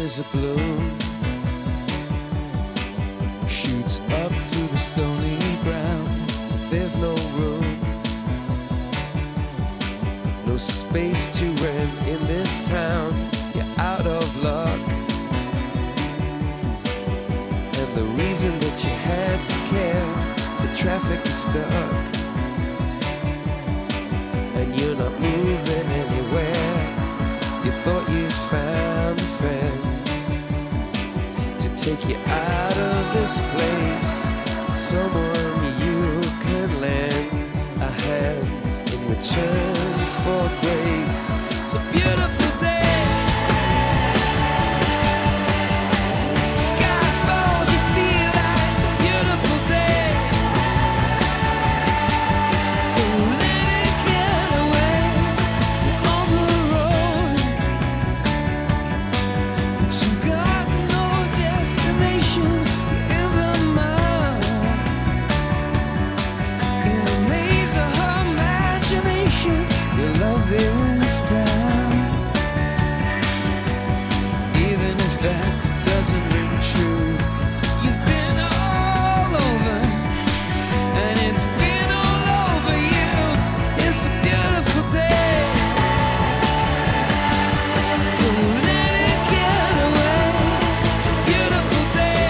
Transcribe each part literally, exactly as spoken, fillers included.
is a bloom, shoots up through the stony ground. There's no room, no space to rent in this town. You're out of luck, and the reason that you had to care, the traffic is stuck, and you're not moving anywhere. You thought you found a friend to take you out of this place, someone you can lend a hand in return for grace. It's a beautiful day. Sky falls, you feel like it's a beautiful day. So let it get away on the road, but you've got no destination. You're in the mud, in a maze of her imagination. Your love is down, even if that doesn't ring true. You've been all over, and it's been all over you. It's a beautiful day, so let it get away. It's a beautiful day.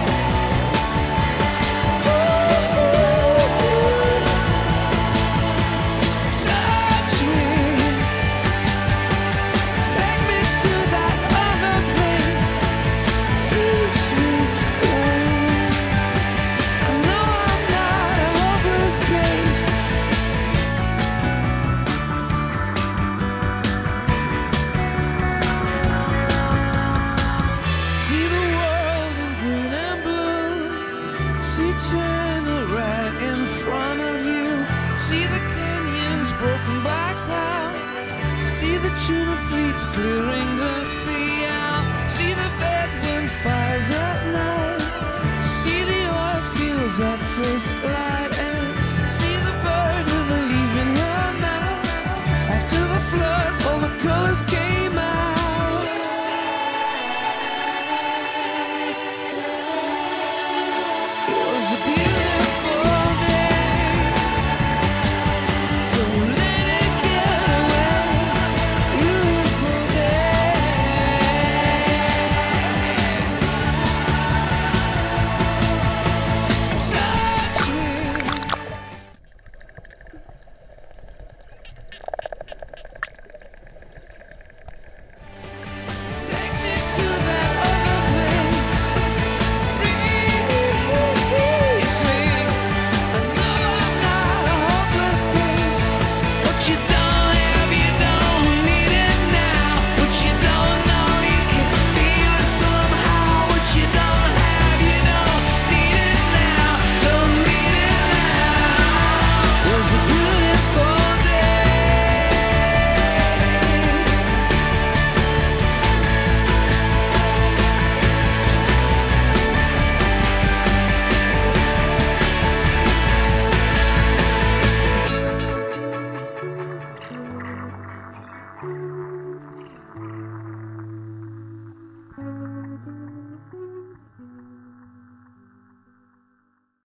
Touch me, take me to that other place. Teach me, I know I'm not a hopeless case. See the world in green and blue. See China right in front of you. See the canyons broken by cloud. See the tuna fleets clearing the sea out. See the bedroom fires at night. See the oil fields at first light. And see the bird with a leaf in her mouth. After the flood, all the colors came out. It was a beautiful